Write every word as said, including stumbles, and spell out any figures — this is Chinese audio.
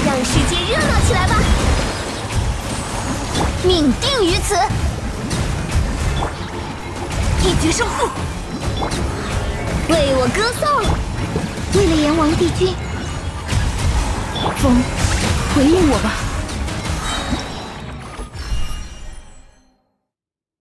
让世界热闹起来吧！命定于此，一决胜负。为我歌颂，为了炎王帝君，风，回应我吧。